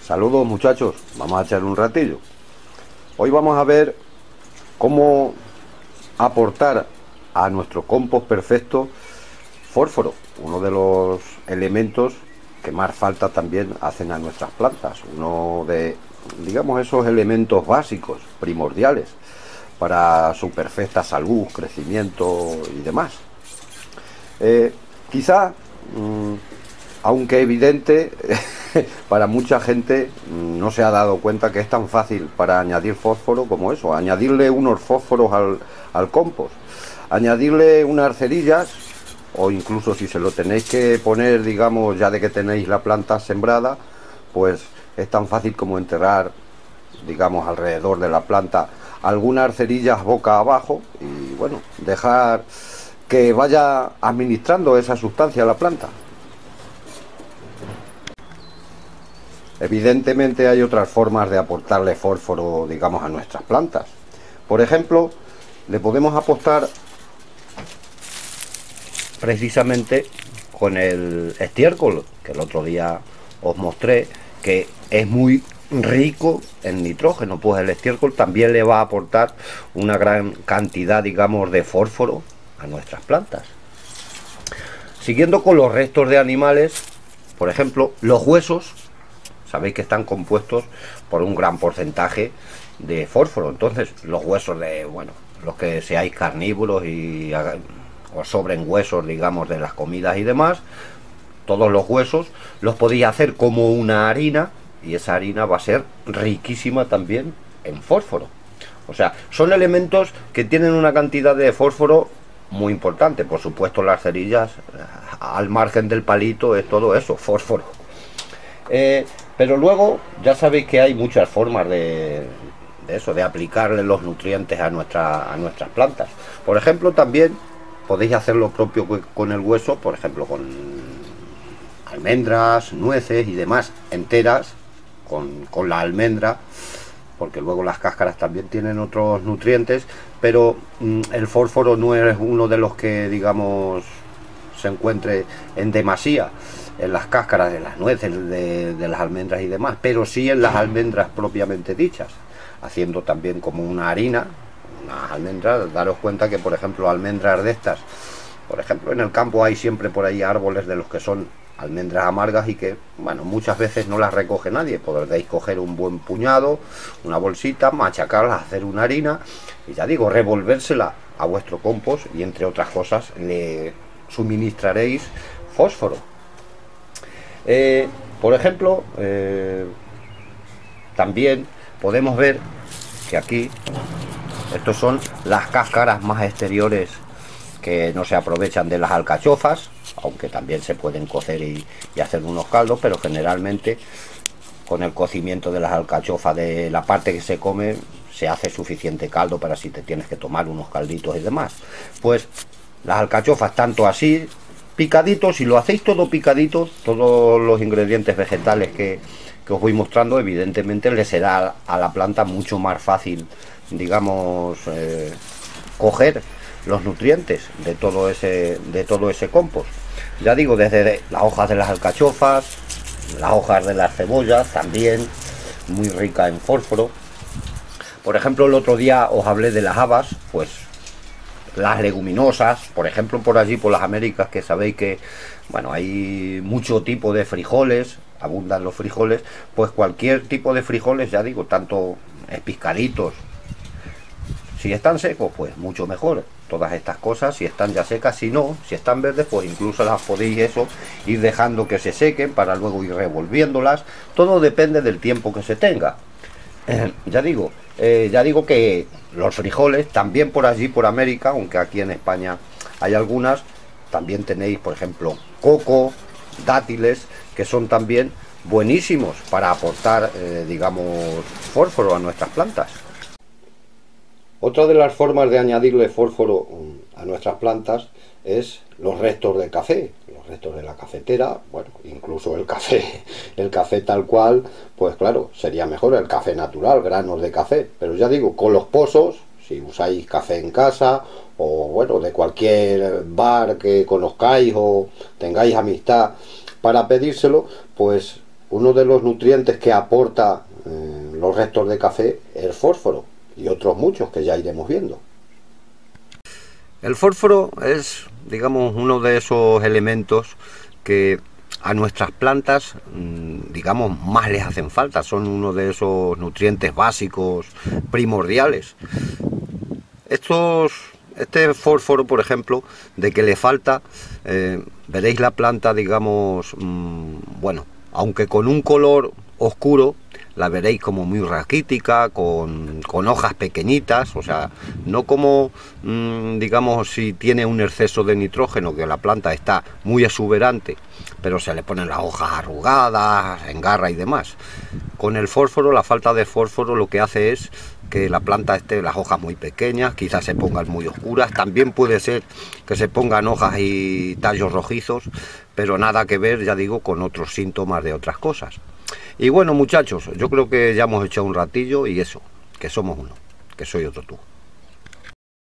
Saludos muchachos, vamos a echar un ratillo. Hoy vamos a ver cómo aportar a nuestro compost perfecto fósforo, uno de los elementos que más falta también hacen a nuestras plantas, uno de, digamos, esos elementos básicos, primordiales para su perfecta salud, crecimiento y demás. Quizá, aunque evidente, para mucha gente no se ha dado cuenta que es tan fácil para añadir fósforo como eso, añadirle unos fósforos al compost, añadirle unas cerillas, o incluso si se lo tenéis que poner, digamos, ya de que tenéis la planta sembrada, pues es tan fácil como enterrar, digamos, alrededor de la planta algunas cerillas boca abajo y bueno, dejar que vaya administrando esa sustancia a la planta. Evidentemente hay otras formas de aportarle fósforo, digamos, a nuestras plantas. Por ejemplo, le podemos aportar precisamente con el estiércol, que el otro día os mostré, que es muy rico en nitrógeno. Pues el estiércol también le va a aportar una gran cantidad, digamos, de fósforo a nuestras plantas. Siguiendo con los restos de animales, por ejemplo, los huesos, sabéis que están compuestos por un gran porcentaje de fósforo. Entonces, los huesos de, bueno, los que seáis carnívoros y os sobren huesos, digamos, de las comidas y demás, todos los huesos los podéis hacer como una harina, y esa harina va a ser riquísima también en fósforo. O sea, son elementos que tienen una cantidad de fósforo muy importante. Por supuesto, las cerillas, al margen del palito, es todo eso, fósforo. Pero luego ya sabéis que hay muchas formas de eso, de aplicarle los nutrientes a nuestras plantas. Por ejemplo, también podéis hacer lo propio con el hueso, por ejemplo con almendras, nueces y demás enteras, con la almendra, porque luego las cáscaras también tienen otros nutrientes, pero el fósforo no es uno de los que, digamos, se encuentre en demasía en las cáscaras de las nueces, de las almendras y demás, pero sí en las almendras propiamente dichas, haciendo también como una harina, unas almendras. Daros cuenta que, por ejemplo, almendras de estas, por ejemplo, en el campo hay siempre por ahí árboles de los que son almendras amargas y que, bueno, muchas veces no las recoge nadie. Podréis coger un buen puñado, una bolsita, machacarlas, hacer una harina y, ya digo, revolvérsela a vuestro compost y, entre otras cosas, le suministraréis fósforo. Por ejemplo, también podemos ver que aquí estos son las cáscaras más exteriores que no se aprovechan de las alcachofas, aunque también se pueden cocer y hacer unos caldos, pero generalmente con el cocimiento de las alcachofas, de la parte que se come, se hace suficiente caldo para si te tienes que tomar unos calditos y demás. Pues las alcachofas, tanto así picaditos, si lo hacéis todo picadito, todos los ingredientes vegetales que os voy mostrando, evidentemente le será a la planta mucho más fácil, digamos, coger los nutrientes de todo ese compost. Ya digo, desde las hojas de las alcachofas, las hojas de las cebollas, también muy rica en fósforo. Por ejemplo, el otro día os hablé de las habas, pues las leguminosas, por ejemplo, por allí, por las Américas, que sabéis que, bueno, hay mucho tipo de frijoles, abundan los frijoles, pues cualquier tipo de frijoles, ya digo, tanto pescaditos, si están secos, pues mucho mejor. Todas estas cosas, si están ya secas, si no, si están verdes, pues incluso las podéis ir dejando que se sequen para luego ir revolviéndolas. Todo depende del tiempo que se tenga. Ya digo que los frijoles, también por allí, por América, aunque aquí en España hay algunas, también tenéis, por ejemplo, coco, dátiles, que son también buenísimos para aportar, digamos, fósforo a nuestras plantas. Otra de las formas de añadirle fósforo a nuestras plantas es los restos de café, los restos de la cafetera, bueno, incluso el café tal cual, pues claro, sería mejor el café natural, granos de café, pero ya digo, con los pozos, si usáis café en casa, o bueno, de cualquier bar que conozcáis o tengáis amistad para pedírselo, pues uno de los nutrientes que aporta los restos de café es el fósforo, y otros muchos que ya iremos viendo. El fósforo es, digamos, uno de esos elementos que a nuestras plantas, digamos, más les hacen falta. Son uno de esos nutrientes básicos, primordiales. Este fósforo, por ejemplo, de que le falta, veréis la planta, digamos, bueno, aunque con un color oscuro, la veréis como muy raquítica, con hojas pequeñitas, o sea, no como, digamos, si tiene un exceso de nitrógeno, que la planta está muy exuberante, pero se le ponen las hojas arrugadas, engarra y demás. Con el fósforo, la falta de fósforo lo que hace es que la planta esté las hojas muy pequeñas, quizás se pongan muy oscuras, también puede ser que se pongan hojas y tallos rojizos, pero nada que ver, ya digo, con otros síntomas de otras cosas. Y bueno, muchachos, yo creo que ya hemos echado un ratillo, y eso, que somos uno, que soy otro tú.